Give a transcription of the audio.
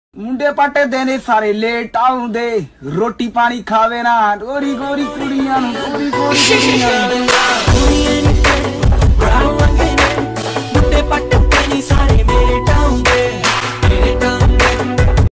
मुंडे पाटे देने सारे लेट आउंदे रोटी पानी खावे ना गोरी गोरी कुड़ियां गोरी गोरी कुड़ियां